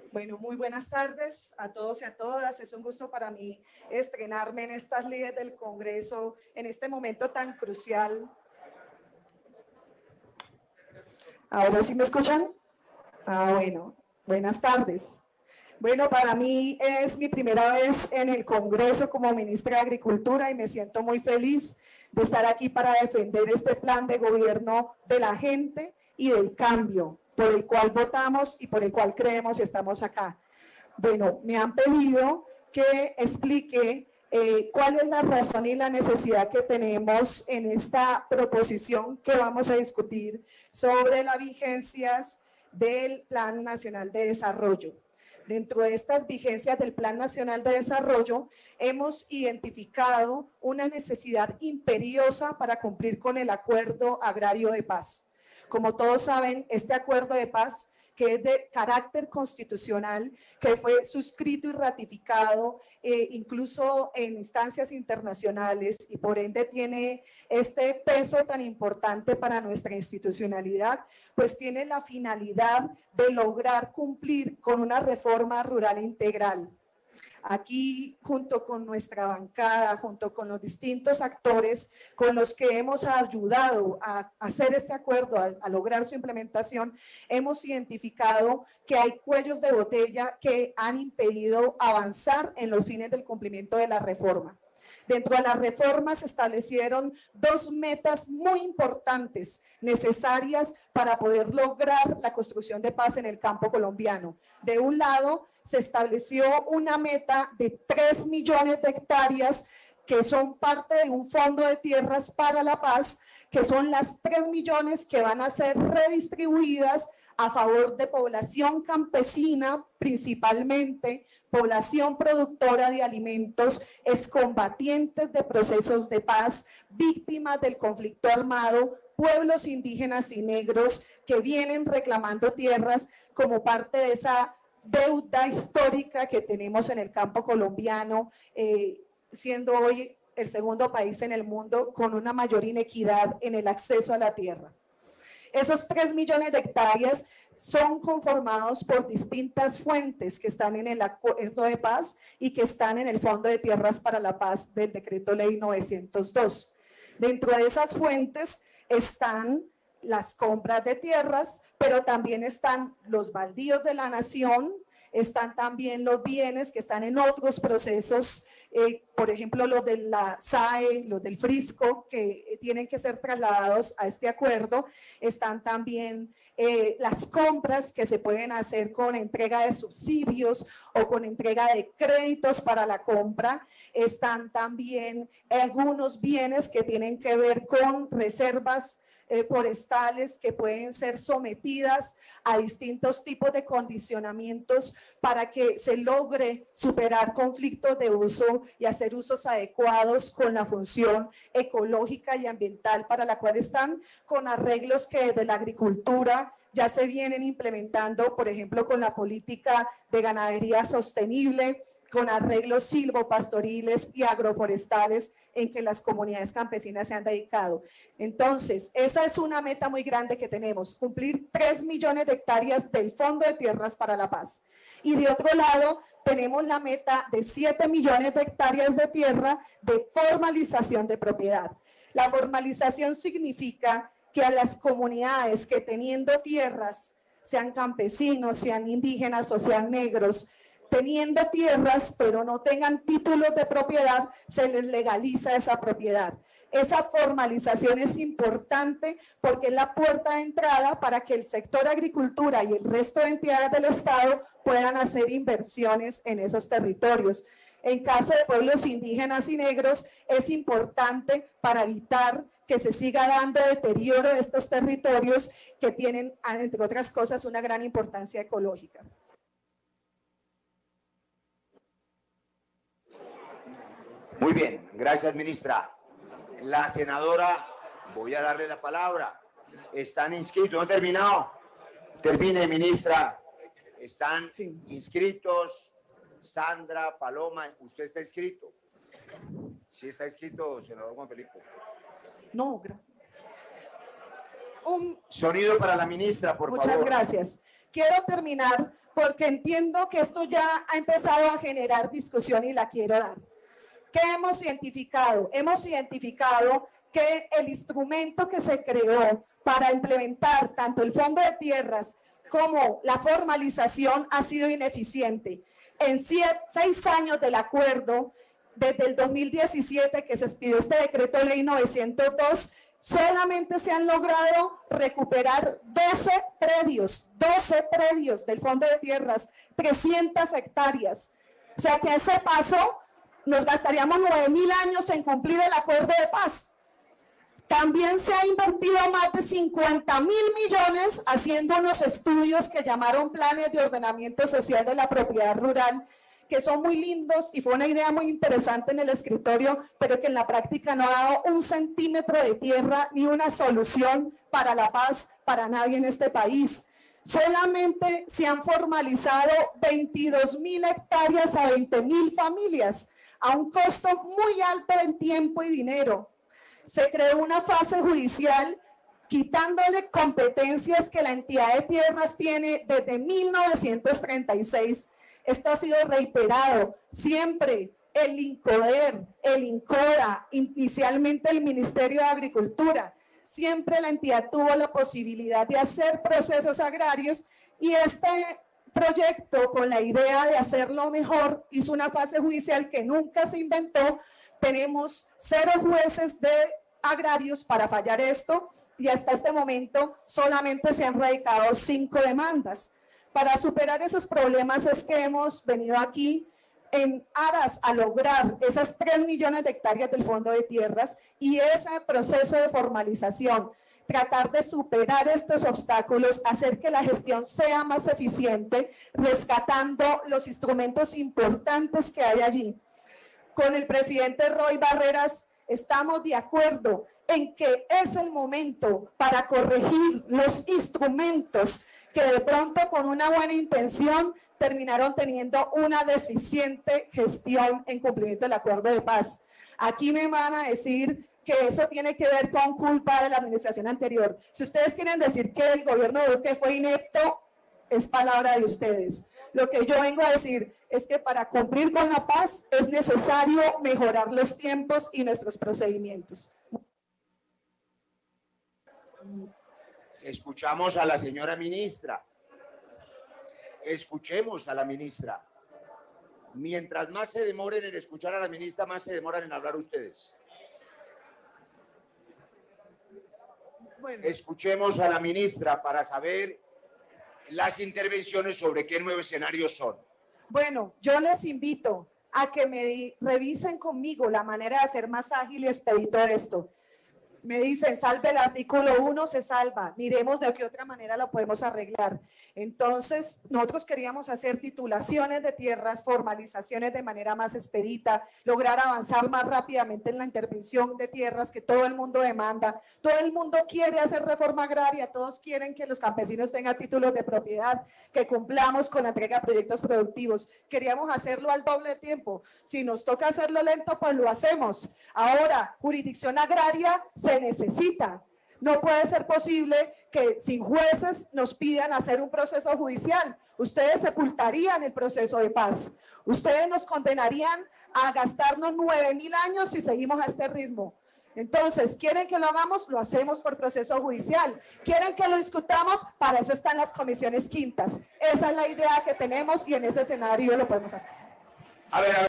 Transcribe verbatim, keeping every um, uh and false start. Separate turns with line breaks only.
Bueno, muy buenas tardes a todos y a todas. Es un gusto para mí estrenarme en estas líderes del Congreso en este momento tan crucial. ¿Ahora sí me escuchan? Ah, bueno. Buenas tardes. Bueno, para mí es mi primera vez en el Congreso como ministra de Agricultura y me siento muy feliz de estar aquí para defender este plan de gobierno de la gente y del cambio por el cual votamos y por el cual creemos y estamos acá. Bueno, me han pedido que explique eh, cuál es la razón y la necesidad que tenemos en esta proposición que vamos a discutir sobre las vigencias del Plan Nacional de Desarrollo. Dentro de estas vigencias del Plan Nacional de Desarrollo, hemos identificado una necesidad imperiosa para cumplir con el Acuerdo Agrario de Paz. Como todos saben, este Acuerdo de Paz, que es de carácter constitucional, que fue suscrito y ratificado eh, incluso en instancias internacionales y por ende tiene este peso tan importante para nuestra institucionalidad, pues tiene la finalidad de lograr cumplir con una reforma rural integral. Aquí, junto con nuestra bancada, junto con los distintos actores con los que hemos ayudado a hacer este acuerdo, a, a lograr su implementación, hemos identificado que hay cuellos de botella que han impedido avanzar en los fines del cumplimiento de la reforma. Dentro de las reformas se establecieron dos metas muy importantes, necesarias para poder lograr la construcción de paz en el campo colombiano. De un lado, se estableció una meta de tres millones de hectáreas que son parte de un fondo de tierras para la paz, que son las tres millones que van a ser redistribuidas a favor de población campesina, principalmente población productora de alimentos, excombatientes de procesos de paz, víctimas del conflicto armado, pueblos indígenas y negros que vienen reclamando tierras como parte de esa deuda histórica que tenemos en el campo colombiano, eh, siendo hoy el segundo país en el mundo con una mayor inequidad en el acceso a la tierra. Esos tres millones de hectáreas son conformados por distintas fuentes que están en el Acuerdo de Paz y que están en el Fondo de Tierras para la Paz del Decreto Ley novecientos dos. Dentro de esas fuentes están las compras de tierras, pero también están los baldíos de la nación, están también los bienes que están en otros procesos, eh, por ejemplo los de la S A E, los del Frisco, que tienen que ser trasladados a este acuerdo, están también eh, las compras que se pueden hacer con entrega de subsidios o con entrega de créditos para la compra, están también algunos bienes que tienen que ver con reservas Eh, forestales que pueden ser sometidas a distintos tipos de condicionamientos para que se logre superar conflictos de uso y hacer usos adecuados con la función ecológica y ambiental para la cual están, con arreglos que desde la agricultura ya se vienen implementando, por ejemplo, con la política de ganadería sostenible, con arreglos silvopastoriles y agroforestales en que las comunidades campesinas se han dedicado. Entonces, esa es una meta muy grande que tenemos, cumplir tres millones de hectáreas del Fondo de Tierras para la Paz. Y de otro lado, tenemos la meta de siete millones de hectáreas de tierra de formalización de propiedad. La formalización significa que a las comunidades que teniendo tierras, sean campesinos, sean indígenas o sean negros, teniendo tierras pero no tengan títulos de propiedad, se les legaliza esa propiedad. Esa formalización es importante porque es la puerta de entrada para que el sector agricultura y el resto de entidades del Estado puedan hacer inversiones en esos territorios. En caso de pueblos indígenas y negros, es importante para evitar que se siga dando deterioro de estos territorios que tienen, entre otras cosas, una gran importancia ecológica.
Muy bien, gracias, ministra. La senadora, voy a darle la palabra. Están inscritos, ¿no han terminado? Termine, ministra. Están sí. inscritos Sandra, Paloma, ¿usted está inscrito? Sí está inscrito, senador Juan Felipe.
No, gracias. un...
Sonido para la ministra, por
Muchas
favor.
Muchas gracias. Quiero terminar porque entiendo que esto ya ha empezado a generar discusión y la quiero dar. ¿Qué hemos identificado? Hemos identificado que el instrumento que se creó para implementar tanto el Fondo de Tierras como la formalización ha sido ineficiente. En siete, seis años del acuerdo, desde el dos mil diecisiete que se expidió este decreto ley novecientos dos, solamente se han logrado recuperar doce predios, doce predios del Fondo de Tierras, trescientas hectáreas. O sea que a ese paso nos gastaríamos nueve mil años en cumplir el acuerdo de paz. También se ha invertido más de cincuenta mil millones haciendo unos estudios que llamaron planes de ordenamiento social de la propiedad rural, que son muy lindos y fue una idea muy interesante en el escritorio, pero que en la práctica no ha dado un centímetro de tierra ni una solución para la paz para nadie en este país. Solamente se han formalizado veintidós mil hectáreas a veinte mil familias, a un costo muy alto en tiempo y dinero. Se creó una fase judicial quitándole competencias que la entidad de tierras tiene desde mil novecientos treinta y seis. Esto ha sido reiterado siempre. El INCODER, el INCORA, inicialmente el Ministerio de Agricultura, siempre la entidad tuvo la posibilidad de hacer procesos agrarios y este proyecto, con la idea de hacerlo mejor, hizo una fase judicial que nunca se inventó. Tenemos cero jueces de agrarios para fallar esto y hasta este momento solamente se han radicado cinco demandas. Para superar esos problemas es que hemos venido aquí en aras a lograr esas tres millones de hectáreas del Fondo de Tierras y ese proceso de formalización, tratar de superar estos obstáculos, hacer que la gestión sea más eficiente, rescatando los instrumentos importantes que hay allí. Con el presidente Roy Barreras estamos de acuerdo en que es el momento para corregir los instrumentos que de pronto con una buena intención terminaron teniendo una deficiente gestión en cumplimiento del acuerdo de paz. Aquí me van a decir que eso tiene que ver con culpa de la administración anterior. Si ustedes quieren decir que el gobierno de Duque fue inepto, es palabra de ustedes. Lo que yo vengo a decir es que para cumplir con la paz es necesario mejorar los tiempos y nuestros procedimientos.
Escuchamos a la señora ministra. Escuchemos a la ministra. Mientras más se demoren en escuchar a la ministra, más se demoran en hablar ustedes. Bueno. Escuchemos a la ministra para saber las intervenciones sobre qué nuevos escenarios son.
Bueno, yo les invito a que me revisen conmigo la manera de hacer más ágil y expedito esto. Me dicen, salve el artículo uno, se salva. Miremos de qué otra manera lo podemos arreglar. Entonces, nosotros queríamos hacer titulaciones de tierras, formalizaciones de manera más expedita, lograr avanzar más rápidamente en la intervención de tierras que todo el mundo demanda. Todo el mundo quiere hacer reforma agraria, todos quieren que los campesinos tengan títulos de propiedad, que cumplamos con la entrega de proyectos productivos. Queríamos hacerlo al doble tiempo. Si nos toca hacerlo lento, pues lo hacemos. Ahora, jurisdicción agraria se necesita. No puede ser posible que sin jueces nos pidan hacer un proceso judicial. Ustedes sepultarían el proceso de paz. Ustedes nos condenarían a gastarnos nueve mil años si seguimos a este ritmo. Entonces, ¿quieren que lo hagamos? Lo hacemos por proceso judicial. ¿Quieren que lo discutamos? Para eso están las comisiones quintas. Esa es la idea que tenemos y en ese escenario lo podemos hacer.
A ver, a ver.